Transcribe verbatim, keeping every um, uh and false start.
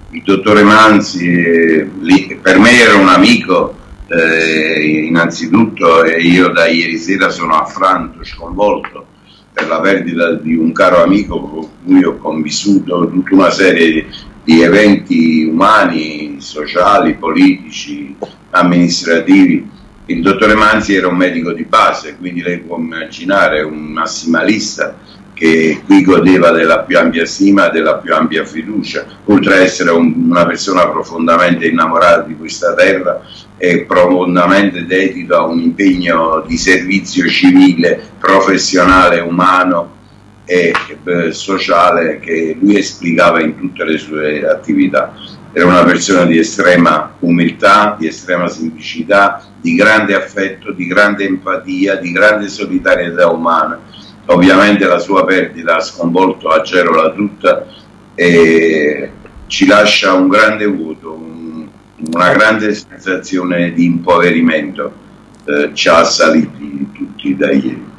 il dottore Manzi eh, lì, per me era un amico eh, innanzitutto, e io da ieri sera sono affranto, sconvolto per la perdita di un caro amico con cui ho convissuto tutta una serie di, di eventi umani, sociali, politici, amministrativi. Il dottore Manzi era un medico di base, quindi lei può immaginare un massimalista che qui godeva della più ampia stima, della più ampia fiducia, oltre ad essere un, una persona profondamente innamorata di questa terra e profondamente dedito a un impegno di servizio civile, professionale, umano e eh, sociale che lui esplicava in tutte le sue attività. Era una persona di estrema umiltà, di estrema semplicità, di grande affetto, di grande empatia, di grande solidarietà umana. Ovviamente la sua perdita ha sconvolto Agerola tutta e ci lascia un grande vuoto, un, una grande sensazione di impoverimento, eh, ci ha assaliti tutti da ieri.